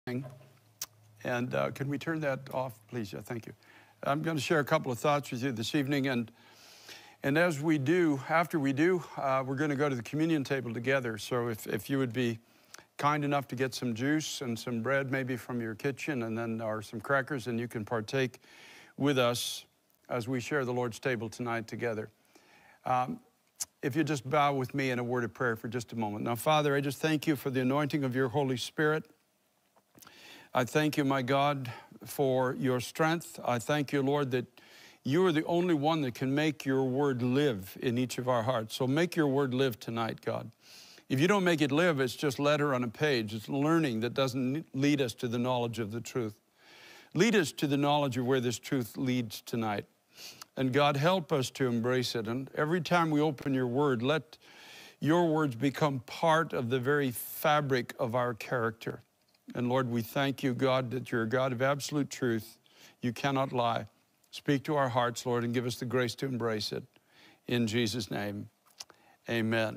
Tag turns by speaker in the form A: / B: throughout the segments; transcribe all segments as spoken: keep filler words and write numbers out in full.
A: And uh, can we turn that off, please? Yeah, thank you. I'm going to share a couple of thoughts with you this evening. And, and as we do, after we do, uh, we're going to go to the communion table together. So if, if you would be kind enough to get some juice and some bread maybe from your kitchen, and then or some crackers, and you can partake with us as we share the Lord's table tonight together. Um, if you just bow with me in a word of prayer for just a moment. Now, Father, I just thank you for the anointing of your Holy Spirit. I thank you, my God, for your strength. I thank you, Lord, that you are the only one that can make your word live in each of our hearts. So make your word live tonight, God. If you don't make it live, it's just letter on a page. It's learning that doesn't lead us to the knowledge of the truth. Lead us to the knowledge of where this truth leads tonight. And God, help us to embrace it. And every time we open your word, let your words become part of the very fabric of our character. And Lord, we thank you, God, that you're a God of absolute truth. You cannot lie. Speak to our hearts, Lord, and give us the grace to embrace it. In Jesus' name, amen.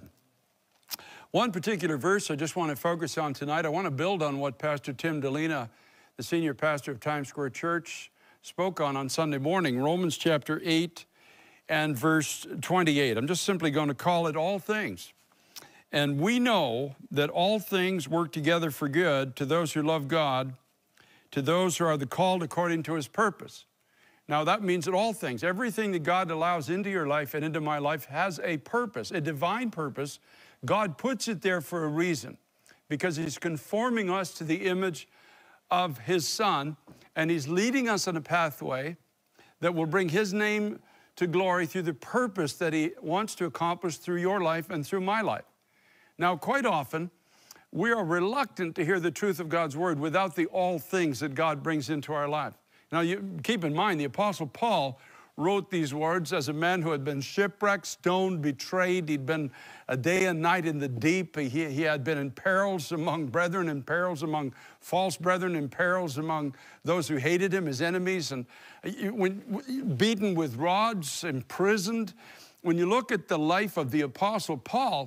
A: One particular verse I just want to focus on tonight. I want to build on what Pastor Tim Delina, the senior pastor of Times Square Church, spoke on on Sunday morning, Romans chapter eight and verse twenty-eight. I'm just simply going to call it all things. And we know that all things work together for good to those who love God, to those who are the called according to his purpose. Now that means that all things, everything that God allows into your life and into my life has a purpose, a divine purpose. God puts it there for a reason, because he's conforming us to the image of his Son, and he's leading us on a pathway that will bring his name to glory through the purpose that he wants to accomplish through your life and through my life. Now, quite often, we are reluctant to hear the truth of God's word without the all things that God brings into our life. Now, you keep in mind, the Apostle Paul wrote these words as a man who had been shipwrecked, stoned, betrayed. He'd been a day and night in the deep. He, he had been in perils among brethren, in perils among false brethren, in perils among those who hated him, his enemies, and when, beaten with rods, imprisoned. When you look at the life of the Apostle Paul,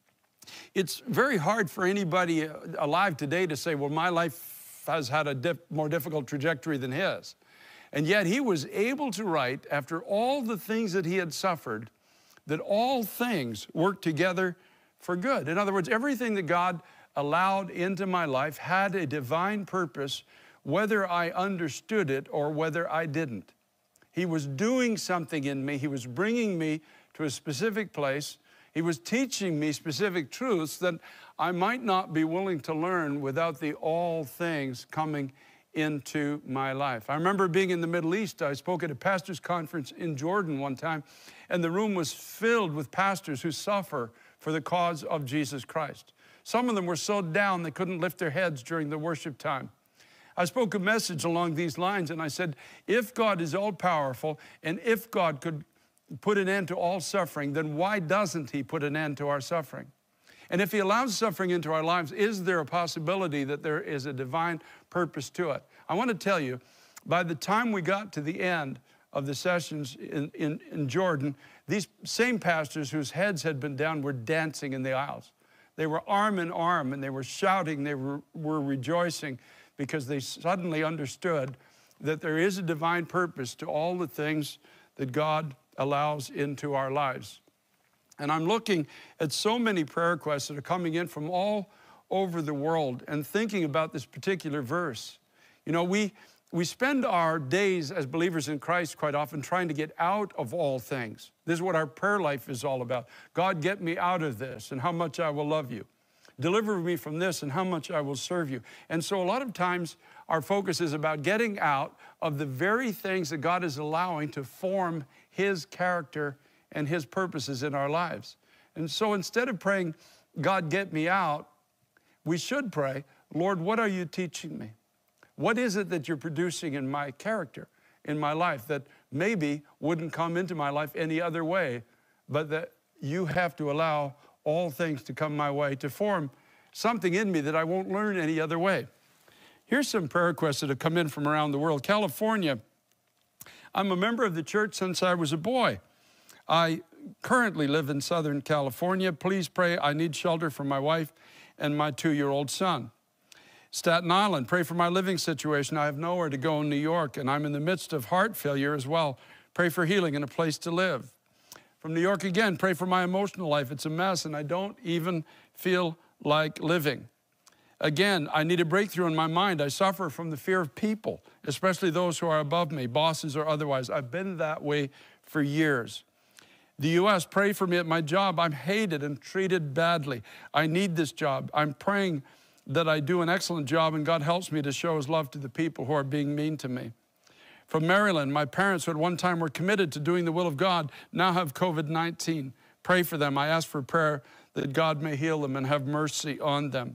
A: it's very hard for anybody alive today to say, well, my life has had a dif- more difficult trajectory than his. And yet he was able to write, after all the things that he had suffered, that all things work together for good. In other words, everything that God allowed into my life had a divine purpose, whether I understood it or whether I didn't. He was doing something in me. He was bringing me to a specific place. He was teaching me specific truths that I might not be willing to learn without the all things coming into my life. I remember being in the Middle East. I spoke at a pastor's conference in Jordan one time, and the room was filled with pastors who suffer for the cause of Jesus Christ. Some of them were so down they couldn't lift their heads during the worship time. I spoke a message along these lines, and I said, if God is all-powerful, and if God could put an end to all suffering, then why doesn't he put an end to our suffering? And if he allows suffering into our lives, is there a possibility that there is a divine purpose to it? I want to tell you, by the time we got to the end of the sessions in, in, in Jordan, these same pastors whose heads had been down were dancing in the aisles. They were arm in arm, and they were shouting, they were, were rejoicing, because they suddenly understood that there is a divine purpose to all the things that God allows into our lives. And I'm looking at so many prayer requests that are coming in from all over the world and thinking about this particular verse. You know, we, we spend our days as believers in Christ quite often trying to get out of all things. This is what our prayer life is all about. God, get me out of this and how much I will love you. Deliver me from this and how much I will serve you. And so a lot of times our focus is about getting out of the very things that God is allowing to form his character and his purposes in our lives. And so instead of praying, God, get me out, we should pray, Lord, what are you teaching me? What is it that you're producing in my character, in my life, that maybe wouldn't come into my life any other way, but that you have to allow all things to come my way to form something in me that I won't learn any other way. Here's some prayer requests that have come in from around the world. California, I'm a member of the church since I was a boy. I currently live in Southern California. Please pray, I need shelter for my wife and my two-year-old son. Staten Island, pray for my living situation. I have nowhere to go in New York, and I'm in the midst of heart failure as well. Pray for healing and a place to live. From New York again, pray for my emotional life. It's a mess, and I don't even feel like living. Again, I need a breakthrough in my mind. I suffer from the fear of people, especially those who are above me, bosses or otherwise. I've been that way for years. The U S, pray for me at my job. I'm hated and treated badly. I need this job. I'm praying that I do an excellent job and God helps me to show his love to the people who are being mean to me. From Maryland, my parents who at one time were committed to doing the will of God now have COVID nineteen. Pray for them. I ask for prayer that God may heal them and have mercy on them.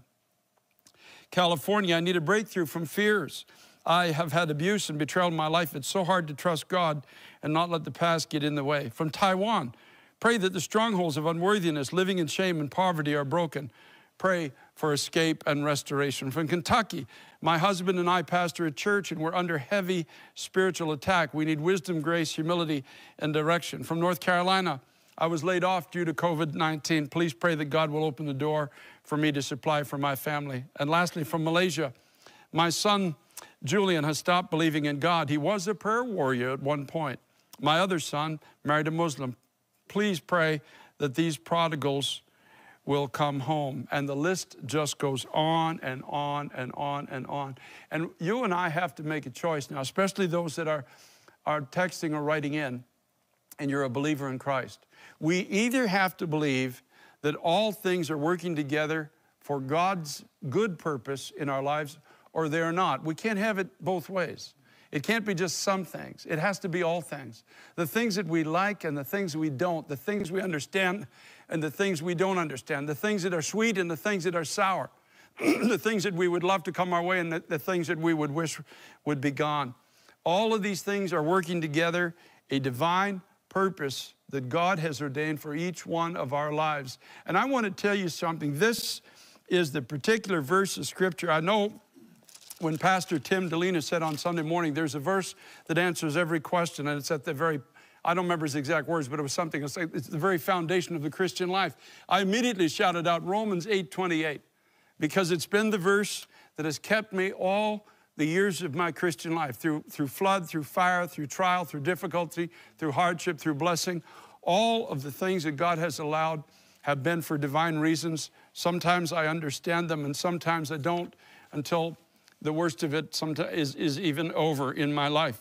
A: California, I need a breakthrough from fears. I have had abuse and betrayal in my life. It's so hard to trust God and not let the past get in the way. From Taiwan, pray that the strongholds of unworthiness, living in shame and poverty are broken. Pray for escape and restoration. From Kentucky, my husband and I pastor a church and we're under heavy spiritual attack. We need wisdom, grace, humility, and direction. From North Carolina, I was laid off due to COVID nineteen. Please pray that God will open the door for me to supply for my family. And lastly, from Malaysia, my son Julian has stopped believing in God. He was a prayer warrior at one point. My other son married a Muslim. Please pray that these prodigals will come home. And the list just goes on and on and on and on. And you and I have to make a choice now, especially those that are, are texting or writing in, and you're a believer in Christ. We either have to believe that all things are working together for God's good purpose in our lives, or they're not. We can't have it both ways. It can't be just some things. It has to be all things. The things that we like and the things we don't, the things we understand and the things we don't understand, the things that are sweet and the things that are sour, the things that we would love to come our way and the, the things that we would wish would be gone. All of these things are working together, a divine purpose that God has ordained for each one of our lives. And I want to tell you something. This is the particular verse of Scripture. I know when Pastor Tim Delina said on Sunday morning, there's a verse that answers every question, and it's at the very, I don't remember his exact words, but it was something, it's, like, it's the very foundation of the Christian life. I immediately shouted out Romans eight twenty-eight, because it's been the verse that has kept me all the years of my Christian life, through, through flood, through fire, through trial, through difficulty, through hardship, through blessing. All of the things that God has allowed have been for divine reasons. Sometimes I understand them and sometimes I don't, until the worst of it sometimes is, is even over in my life.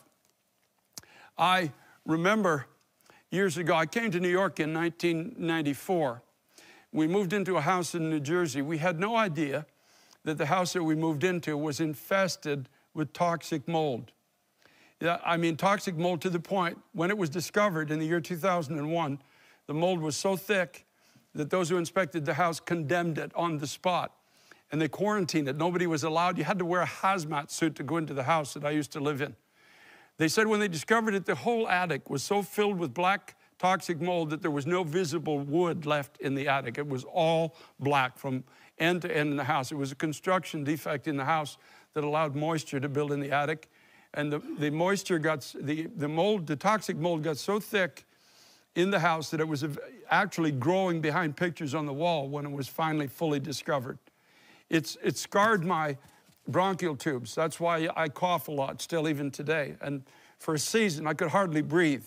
A: I remember years ago, I came to New York in nineteen ninety-four. We moved into a house in New Jersey. We had no idea that the house that we moved into was infested with toxic mold. Yeah, I mean, toxic mold to the point, when it was discovered in the year two thousand one, the mold was so thick that those who inspected the house condemned it on the spot. And they quarantined it. Nobody was allowed. You had to wear a hazmat suit to go into the house that I used to live in. They said when they discovered it, the whole attic was so filled with black toxic mold that there was no visible wood left in the attic. It was all black from end to end in the house. It was a construction defect in the house that allowed moisture to build in the attic. And the, the moisture got, the, the mold, the toxic mold got so thick in the house that it was actually growing behind pictures on the wall when it was finally fully discovered. It's, it scarred my bronchial tubes. That's why I cough a lot still even today. And for a season, I could hardly breathe.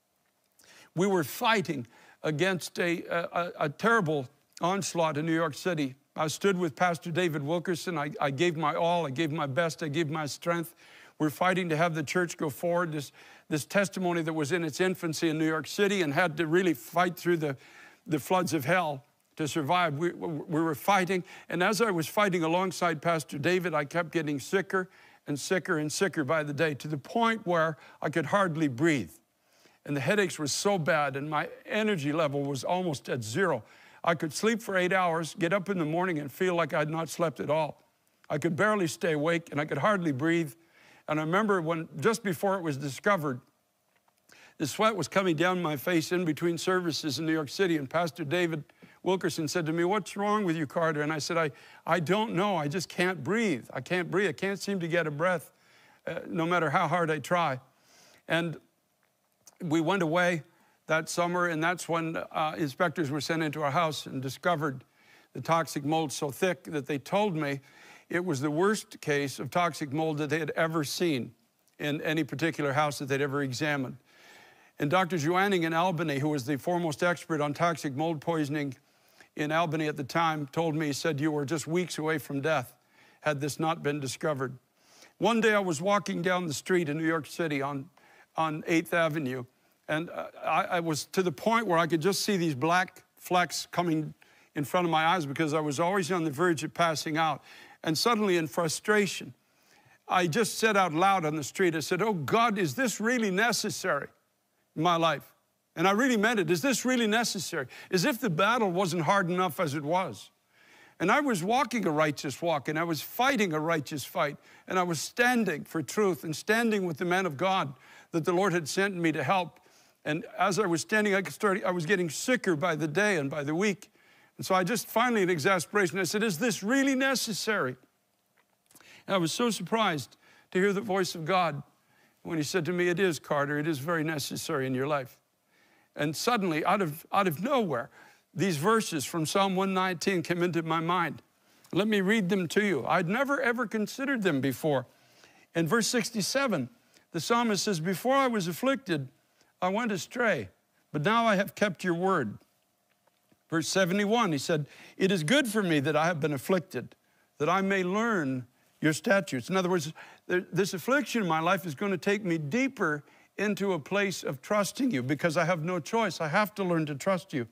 A: We were fighting against a, a, a terrible onslaught in New York City. I stood with Pastor David Wilkerson. I, I gave my all. I gave my best. I gave my strength. We're fighting to have the church go forward. This, this testimony that was in its infancy in New York City and had to really fight through the, the floods of hell to survive. We, we were fighting. And as I was fighting alongside Pastor David, I kept getting sicker and sicker and sicker by the day, to the point where I could hardly breathe. And the headaches were so bad and my energy level was almost at zero. I could sleep for eight hours, get up in the morning and feel like I'd not slept at all. I could barely stay awake and I could hardly breathe. And I remember when, just before it was discovered, the sweat was coming down my face in between services in New York City, and Pastor David Wilkerson said to me, "What's wrong with you, Carter?" And I said, I, I don't know. I just can't breathe. I can't breathe. I can't seem to get a breath, uh, no matter how hard I try. And we went away that summer, and that's when uh, inspectors were sent into our house and discovered the toxic mold so thick that they told me it was the worst case of toxic mold that they had ever seen in any particular house that they'd ever examined. And Doctor Joanning in Albany, who was the foremost expert on toxic mold poisoning in Albany at the time, told me, he said, you were just weeks away from death had this not been discovered. One day I was walking down the street in New York City on, on eighth Avenue, and I, I was to the point where I could just see these black flecks coming in front of my eyes because I was always on the verge of passing out. And suddenly, in frustration, I just said out loud on the street, I said, oh God, is this really necessary in my life? And I really meant it. Is this really necessary? As if the battle wasn't hard enough as it was. And I was walking a righteous walk, and I was fighting a righteous fight, and I was standing for truth and standing with the man of God that the Lord had sent me to help. And as I was standing, I, started, I was getting sicker by the day and by the week. And so I just finally, in exasperation, I said, is this really necessary? And I was so surprised to hear the voice of God when he said to me, it is, Carter, it is very necessary in your life. And suddenly, out of, out of nowhere, these verses from Psalm one nineteen came into my mind. Let me read them to you. I'd never, ever considered them before. In verse sixty-seven, the psalmist says, before I was afflicted, I went astray, but now I have kept your word. Verse seventy-one, he said, it is good for me that I have been afflicted, that I may learn your statutes. In other words, this affliction in my life is going to take me deeper into a place of trusting you because I have no choice. I have to learn to trust you.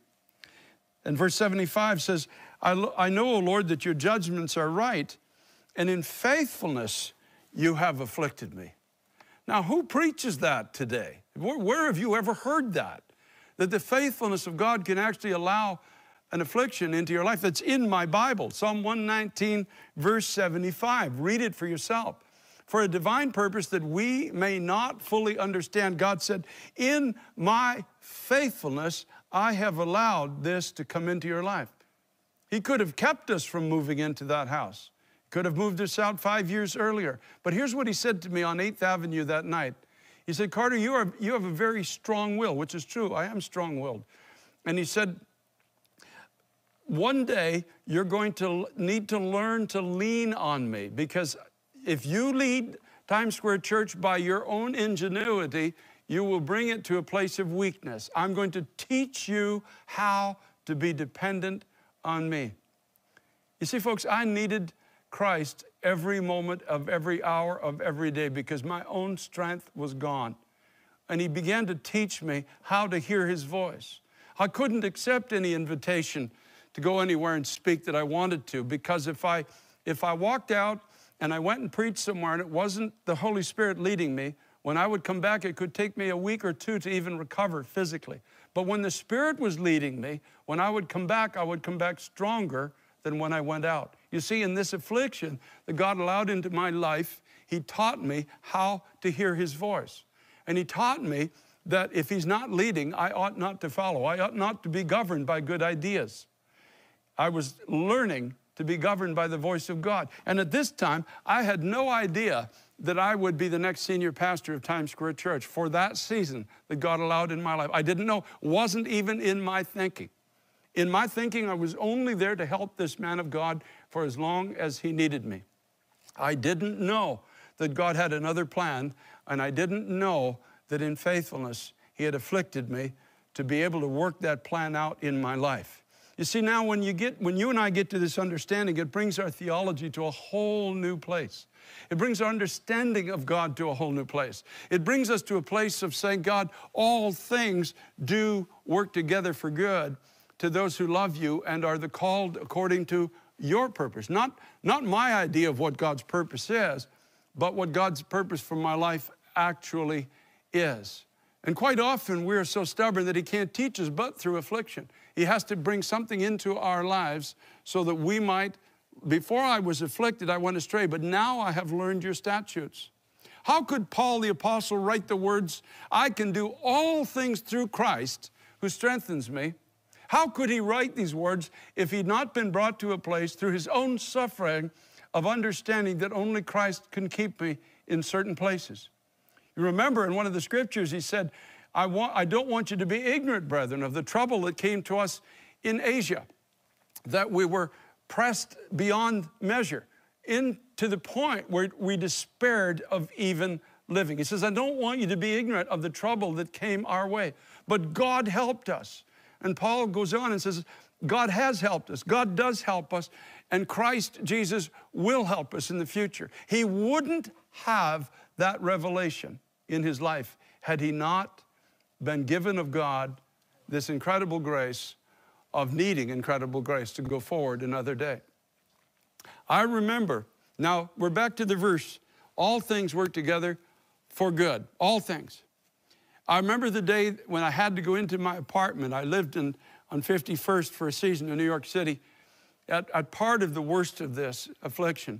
A: And verse seventy-five says, I, I know, O Lord, that your judgments are right, and in faithfulness you have afflicted me. Now, who preaches that today? Where, where have you ever heard that? That the faithfulness of God can actually allow an affliction into your life. That's in my Bible. Psalm one nineteen, verse seventy-five. Read it for yourself. For a divine purpose that we may not fully understand, God said, in my faithfulness, I have allowed this to come into your life. He could have kept us from moving into that house. Could have moved us out five years earlier. But here's what he said to me on eighth Avenue that night. He said, Carter, you, are, you have a very strong will, which is true. I am strong-willed. And he said, one day you're going to need to learn to lean on me, because if you lead Times Square Church by your own ingenuity, you will bring it to a place of weakness. I'm going to teach you how to be dependent on me. You see, folks, I needed Christ every moment of every hour of every day because my own strength was gone. And he began to teach me how to hear his voice. I couldn't accept any invitation to go anywhere and speak that I wanted to, because if I, if I walked out and I went and preached somewhere and it wasn't the Holy Spirit leading me, when I would come back, it could take me a week or two to even recover physically. But when the Spirit was leading me, when I would come back, I would come back stronger than when I went out. You see, in this affliction that God allowed into my life, he taught me how to hear his voice. And he taught me that if he's not leading, I ought not to follow. I ought not to be governed by good ideas. I was learning to be governed by the voice of God. And at this time, I had no idea that I would be the next senior pastor of Times Square Church for that season that God allowed in my life. I didn't know, wasn't even in my thinking. In my thinking, I was only there to help this man of God for as long as he needed me. I didn't know that God had another plan, and I didn't know that in faithfulness he had afflicted me to be able to work that plan out in my life. You see, now when you get, when you and I get to this understanding, it brings our theology to a whole new place. It brings our understanding of God to a whole new place. It brings us to a place of saying, God, all things do work together for good to those who love you and are the called according to your purpose. Not, not my idea of what God's purpose is, but what God's purpose for my life actually is. And quite often we are so stubborn that he can't teach us but through affliction. He has to bring something into our lives so that we might, before I was afflicted, I went astray, but now I have learned your statutes. How could Paul the apostle write the words, I can do all things through Christ who strengthens me? How could he write these words if he'd not been brought to a place through his own suffering of understanding that only Christ can keep me in certain places? You remember in one of the scriptures he said, I, want, I don't want you to be ignorant, brethren, of the trouble that came to us in Asia, that we were pressed beyond measure. into the point where we despaired of even living. He says, I don't want you to be ignorant of the trouble that came our way, but God helped us. And Paul goes on and says, God has helped us. God does help us. And Christ Jesus will help us in the future. He wouldn't have that revelation in his life had he not been given of God this incredible grace of needing incredible grace to go forward another day. I remember, now we're back to the verse, all things work together for good, all things. I remember the day when I had to go into my apartment. I lived in, on fifty-first for a season in New York City. At, at part of the worst of this affliction,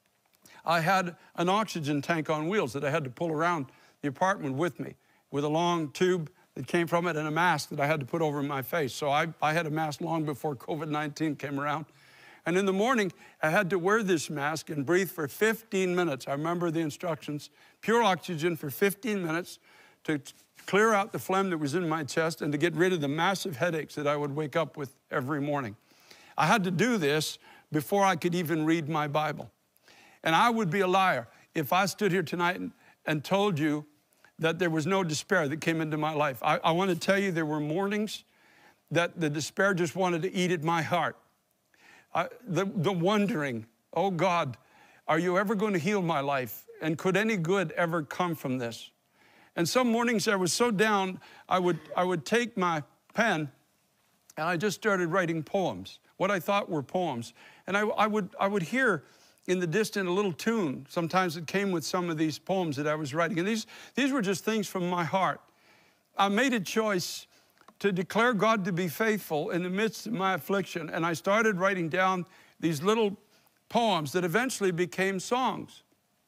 A: I had an oxygen tank on wheels that I had to pull around the apartment with me with a long tube that came from it and a mask that I had to put over my face. So I, I had a mask long before COVID nineteen came around. And in the morning, I had to wear this mask and breathe for fifteen minutes. I remember the instructions, pure oxygen for fifteen minutes to clear out the phlegm that was in my chest and to get rid of the massive headaches that I would wake up with every morning. I had to do this before I could even read my Bible. And I would be a liar if I stood here tonight and, and told you that there was no despair that came into my life. I, I want to tell you there were mornings that the despair just wanted to eat at my heart. I, the, the wondering, oh God, are you ever going to heal my life? And could any good ever come from this? And some mornings I was so down, I would, I would take my pen and I just started writing poems, what I thought were poems. And I, I, would, I would hear in the distance a little tune. Sometimes it came with some of these poems that I was writing. And these, these were just things from my heart. I made a choice to declare God to be faithful in the midst of my affliction. And I started writing down these little poems that eventually became songs.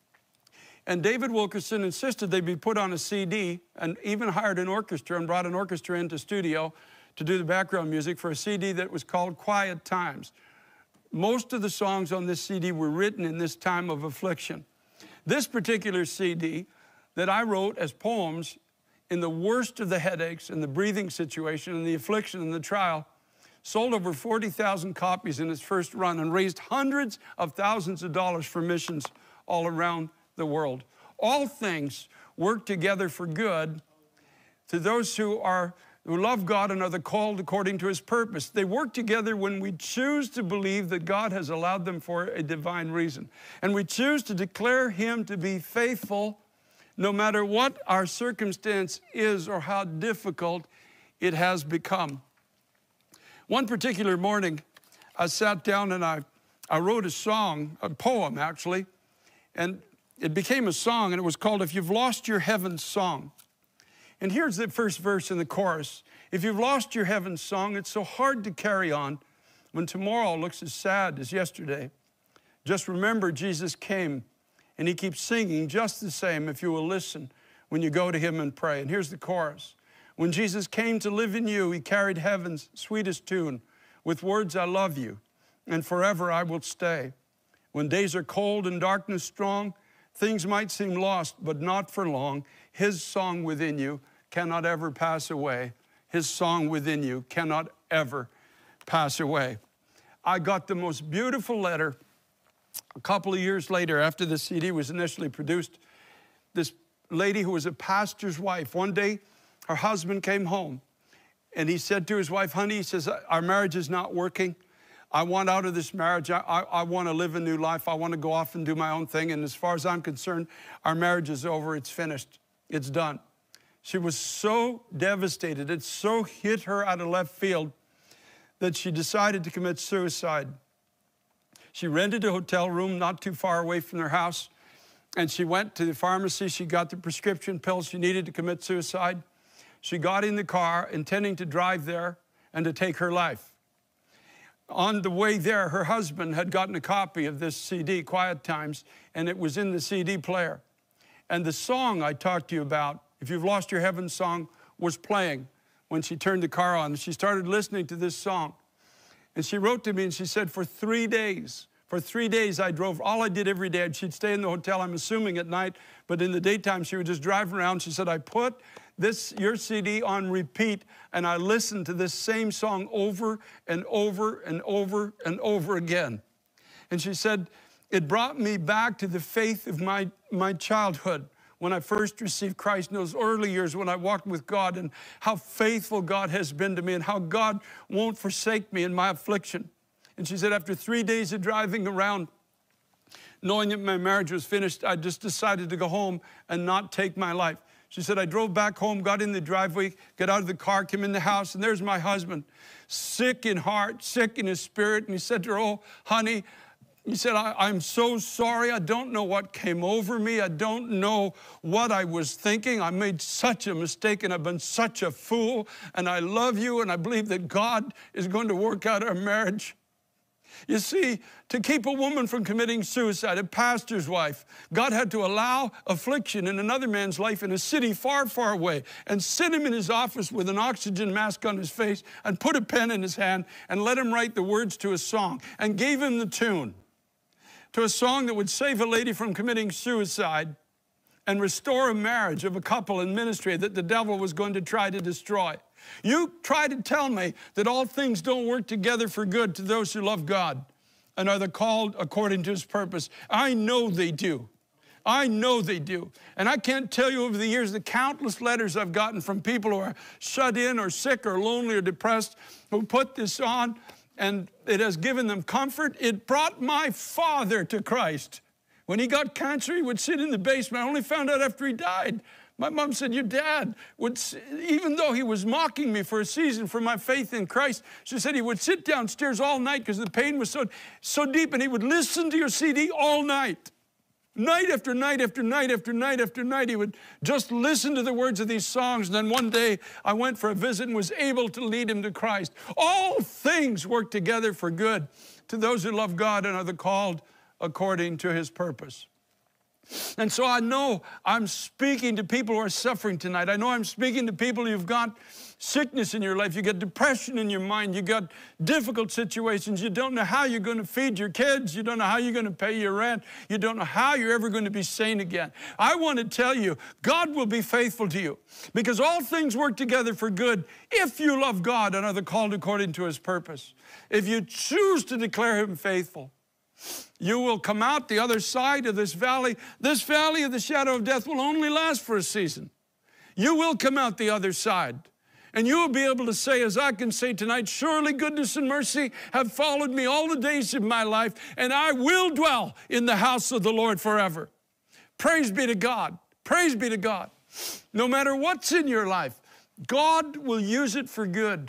A: And David Wilkerson insisted they be put on a C D and even hired an orchestra and brought an orchestra into studio to do the background music for a C D that was called Quiet Times. Most of the songs on this C D were written in this time of affliction. This particular C D that I wrote as poems in the worst of the headaches and the breathing situation and the affliction and the trial sold over forty thousand copies in its first run and raised hundreds of thousands of dollars for missions all around the world. All things work together for good to those who are who love God and are the called according to his purpose. They work together when we choose to believe that God has allowed them for a divine reason. And we choose to declare him to be faithful no matter what our circumstance is or how difficult it has become. One particular morning, I sat down and I, I wrote a song, a poem actually, and it became a song, and it was called If You've Lost Your Heaven Song. And here's the first verse in the chorus. If you've lost your heaven song, it's so hard to carry on when tomorrow looks as sad as yesterday. Just remember Jesus came, and he keeps singing just the same if you will listen when you go to him and pray. And here's the chorus. When Jesus came to live in you, he carried heaven's sweetest tune with words, I love you, and forever I will stay. When days are cold and darkness strong, things might seem lost, but not for long. His song within you cannot ever pass away. His song within you cannot ever pass away. I got the most beautiful letter a couple of years later after the C D was initially produced. This lady who was a pastor's wife, one day her husband came home and he said to his wife, honey, he says, our marriage is not working. I want out of this marriage. I, I, I want to live a new life. I want to go off and do my own thing. And as far as I'm concerned, our marriage is over. It's finished. It's done. She was so devastated. It so hit her out of left field that she decided to commit suicide. She rented a hotel room not too far away from their house. And she went to the pharmacy. She got the prescription pills she needed to commit suicide. She got in the car intending to drive there and to take her life. On the way there, her husband had gotten a copy of this C D, Quiet Times, and it was in the C D player. And the song I talked to you about, If You've Lost Your Heaven Song, was playing when she turned the car on. She started listening to this song. And she wrote to me and she said, for three days, for three days I drove, all I did every day, she'd stay in the hotel, I'm assuming at night, but in the daytime she would just drive around. She said, I put this, your C D on repeat, and I listened to this same song over and over and over and over again. And she said, It brought me back to the faith of my, my childhood when I first received Christ in those early years when I walked with God, and how faithful God has been to me and how God won't forsake me in my affliction. And she said, after three days of driving around, knowing that my marriage was finished, I just decided to go home and not take my life. She said, I drove back home, got in the driveway, got out of the car, came in the house, and there's my husband, sick in heart, sick in his spirit. And he said to her, oh, honey, he said, I, I'm so sorry. I don't know what came over me. I don't know what I was thinking. I made such a mistake, and I've been such a fool. And I love you, and I believe that God is going to work out our marriage. You see, to keep a woman from committing suicide, a pastor's wife, God had to allow affliction in another man's life in a city far, far away, and sit him in his office with an oxygen mask on his face and put a pen in his hand and let him write the words to a song and gave him the tune to a song that would save a lady from committing suicide and restore a marriage of a couple in ministry that the devil was going to try to destroy. You try to tell me that all things don't work together for good to those who love God and are the called according to his purpose. I know they do. I know they do. And I can't tell you over the years the countless letters I've gotten from people who are shut in or sick or lonely or depressed who put this on, and it has given them comfort. It brought my father to Christ. When he got cancer, he would sit in the basement. I only found out after he died. My mom said, your dad would, even though he was mocking me for a season for my faith in Christ, she said he would sit downstairs all night because the pain was so, so deep, and he would listen to your C D all night. Night after night after night after night after night, he would just listen to the words of these songs. And then one day I went for a visit and was able to lead him to Christ. All things work together for good to those who love God and are the called according to his purpose. And so I know I'm speaking to people who are suffering tonight. I know I'm speaking to people who've got sickness in your life. You got depression in your mind. You got difficult situations. You don't know how you're going to feed your kids. You don't know how you're going to pay your rent. You don't know how you're ever going to be sane again. I want to tell you, God will be faithful to you, because all things work together for good if you love God and are the called according to his purpose. If you choose to declare him faithful, you will come out the other side of this valley. This valley of the shadow of death will only last for a season. You will come out the other side. And you will be able to say, as I can say tonight, surely goodness and mercy have followed me all the days of my life, and I will dwell in the house of the Lord forever. Praise be to God. Praise be to God. No matter what's in your life, God will use it for good.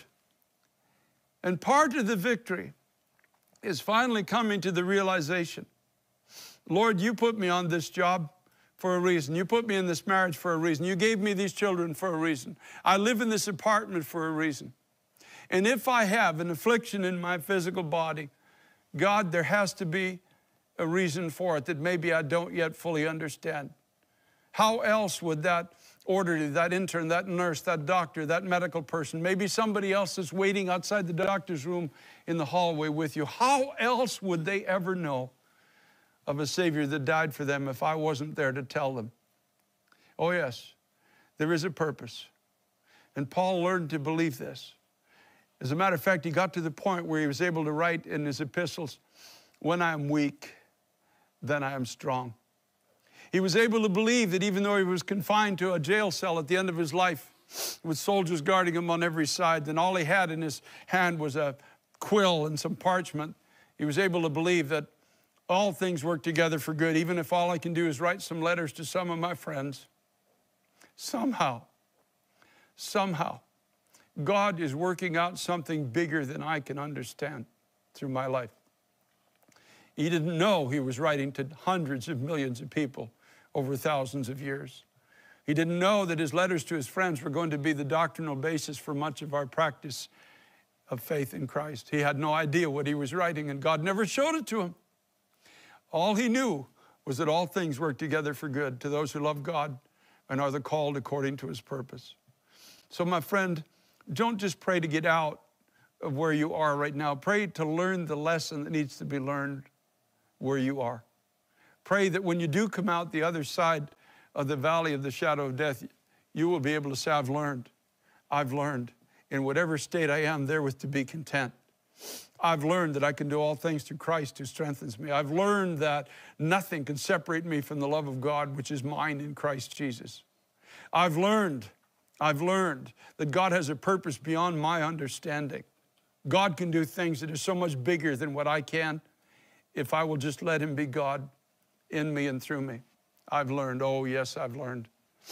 A: And part of the victory is finally coming to the realization, Lord, you put me on this job for a reason. You put me in this marriage for a reason. You gave me these children for a reason. I live in this apartment for a reason. And if I have an affliction in my physical body, God, there has to be a reason for it that maybe I don't yet fully understand. How else would that orderly, that intern, that nurse, that doctor, that medical person, maybe somebody else is waiting outside the doctor's room in the hallway with you, how else would they ever know of a Savior that died for them if I wasn't there to tell them? Oh yes, there is a purpose. And Paul learned to believe this. As a matter of fact, he got to the point where he was able to write in his epistles, when I am weak, then I am strong. He was able to believe that even though he was confined to a jail cell at the end of his life, with soldiers guarding him on every side, and all he had in his hand was a quill and some parchment, he was able to believe that all things work together for good, even if all I can do is write some letters to some of my friends. Somehow, somehow, God is working out something bigger than I can understand through my life. He didn't know he was writing to hundreds of millions of people over thousands of years. He didn't know that his letters to his friends were going to be the doctrinal basis for much of our practice of faith in Christ. He had no idea what he was writing, and God never showed it to him. All he knew was that all things work together for good to those who love God and are the called according to his purpose. So my friend, don't just pray to get out of where you are right now. Pray to learn the lesson that needs to be learned where you are. Pray that when you do come out the other side of the valley of the shadow of death, you will be able to say, I've learned. I've learned. In whatever state I am, therewith to be content. I've learned that I can do all things through Christ who strengthens me. I've learned that nothing can separate me from the love of God, which is mine in Christ Jesus. I've learned, I've learned that God has a purpose beyond my understanding. God can do things that are so much bigger than what I can if I will just let him be God in me and through me. I've learned, oh yes, I've learned.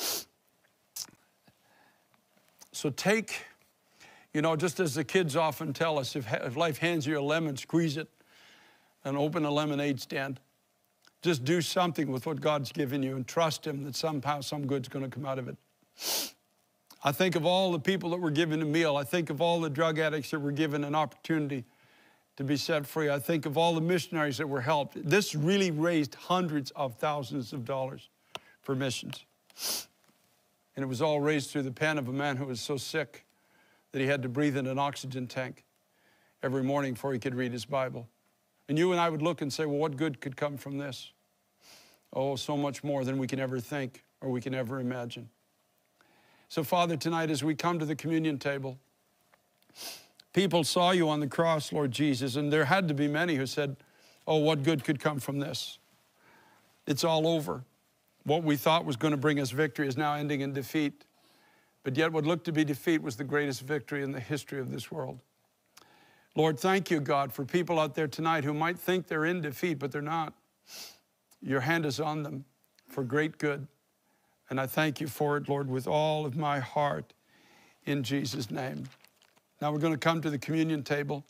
A: So take, you know, just as the kids often tell us, if, if life hands you a lemon, squeeze it and open a lemonade stand. Just do something with what God's given you and trust him that somehow some good's going to come out of it. I think of all the people that were given a meal. I think of all the drug addicts that were given an opportunity to be set free. I think of all the missionaries that were helped. This really raised hundreds of thousands of dollars for missions. And it was all raised through the pen of a man who was so sick that he had to breathe in an oxygen tank every morning before he could read his Bible. And you and I would look and say, well, what good could come from this? Oh, so much more than we can ever think or we can ever imagine. So, Father, tonight as we come to the communion table, people saw you on the cross, Lord Jesus, and there had to be many who said, oh, what good could come from this? It's all over. What we thought was going to bring us victory is now ending in defeat. But yet what looked to be defeat was the greatest victory in the history of this world. Lord, thank you, God, for people out there tonight who might think they're in defeat, but they're not. Your hand is on them for great good. And I thank you for it, Lord, with all of my heart in Jesus' name. Now we're going to come to the communion table.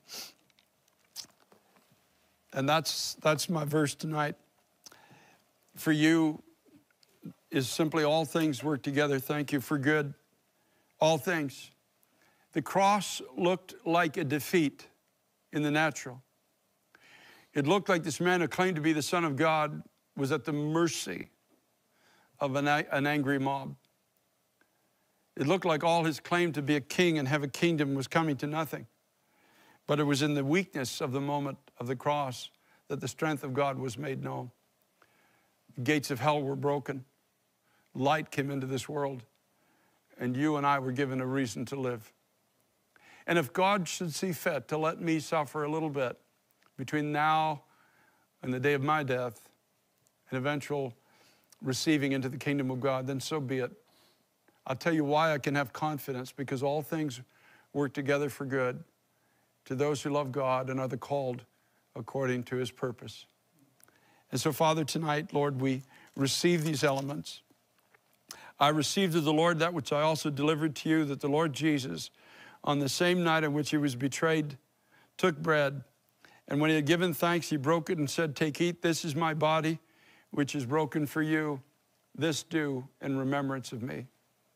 A: And that's, that's my verse tonight. For you is simply all things work together. Thank you for good. All things. The cross looked like a defeat in the natural. It looked like this man who claimed to be the Son of God was at the mercy of an, an angry mob. It looked like all his claim to be a king and have a kingdom was coming to nothing. But it was in the weakness of the moment of the cross that the strength of God was made known. The gates of hell were broken. Light came into this world. And you and I were given a reason to live. And if God should see fit to let me suffer a little bit between now and the day of my death and eventual receiving into the kingdom of God, then so be it. I'll tell you why I can have confidence, because all things work together for good to those who love God and are the called according to his purpose. And so, Father, tonight, Lord, we receive these elements. I received of the Lord that which I also delivered to you, that the Lord Jesus, on the same night in which he was betrayed, took bread, and when he had given thanks, he broke it and said, take, eat, this is my body, which is broken for you. This do in remembrance of me.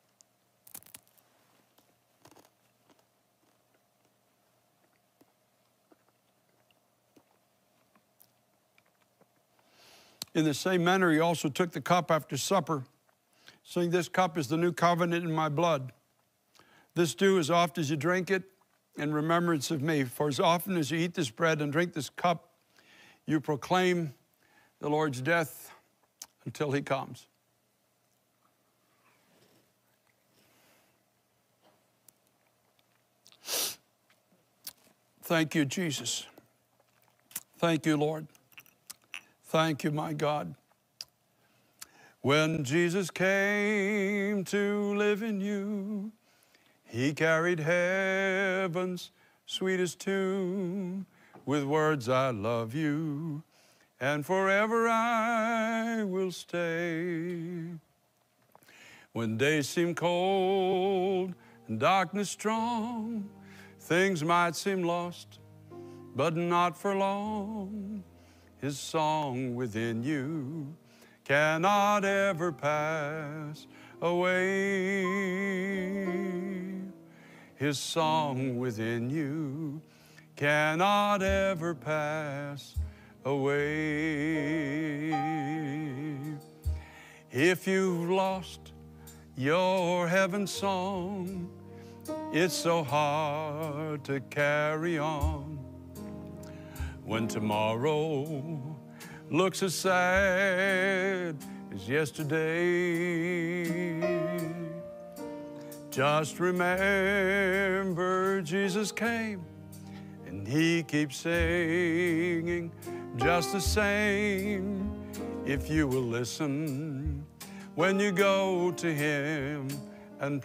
A: In the same manner, he also took the cup after supper, saying, this cup is the new covenant in my blood. This do as oft as you drink it in remembrance of me. For as often as you eat this bread and drink this cup, you proclaim the Lord's death until he comes. Thank you, Jesus. Thank you, Lord. Thank you, my God. When Jesus came to live in you, he carried heaven's sweetest tune with words, I love you, and forever I will stay. When days seem cold and darkness strong, things might seem lost, but not for long. His song within you cannot ever pass away. His song within you cannot ever pass away. If you've lost your heaven song, it's so hard to carry on. When tomorrow looks as sad as yesterday, just remember Jesus came and and he keeps singing just the same. If you will listen when you go to him and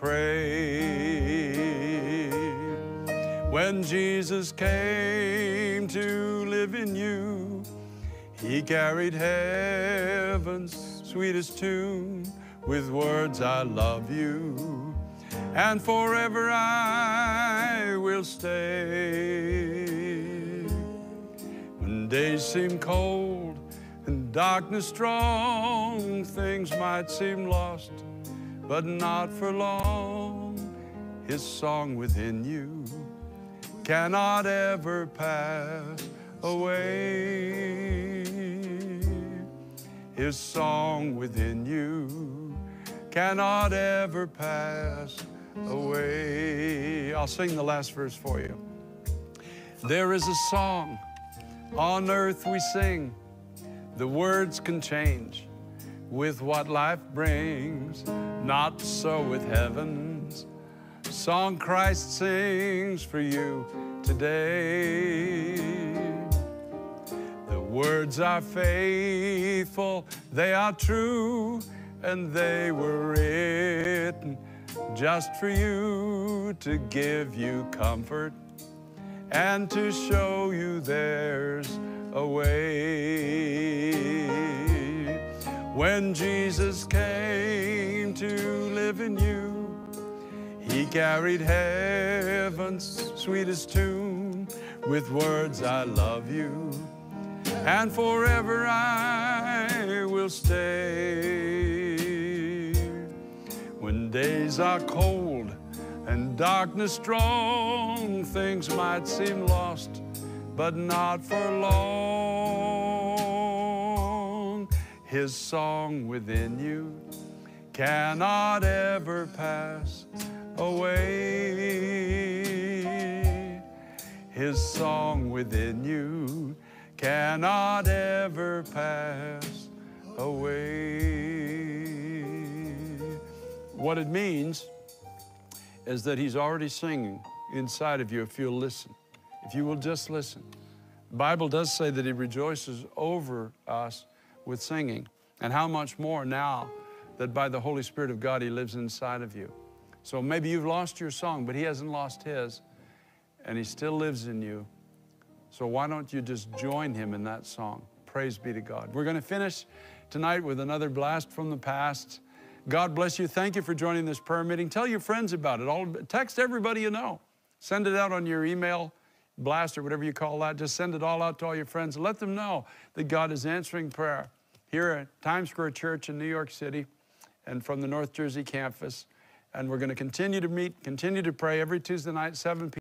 A: pray. When Jesus came to live in you, he carried heaven's sweetest tune with words, I love you, and forever I will stay. When days seem cold and darkness strong, things might seem lost, but not for long. His song within you cannot ever pass away. His song within you cannot ever pass away. I'll sing the last verse for you. There is a song on earth we sing. The words can change with what life brings. Not so with heaven's song Christ sings for you today. The words are faithful, they are true, and they were written just for you, to give you comfort and to show you there's a way. When Jesus came to live in you, he carried heaven's sweetest tune with words, I love you, and forever I will stay. When days are cold and darkness strong, things might seem lost, but not for long. His song within you cannot ever pass away. His song within you cannot ever pass away. What it means is that he's already singing inside of you if you'll listen, if you will just listen. The Bible does say that he rejoices over us with singing, and how much more now that by the Holy Spirit of God he lives inside of you. So maybe you've lost your song, but he hasn't lost his, and he still lives in you. So why don't you just join him in that song? Praise be to God. We're going to finish tonight with another blast from the past. God bless you. Thank you for joining this prayer meeting. Tell your friends about it. All, text everybody you know. Send it out on your email blast or whatever you call that. Just send it all out to all your friends. Let them know that God is answering prayer here at Times Square Church in New York City and from the North Jersey campus. And we're going to continue to meet, continue to pray every Tuesday night, seven p m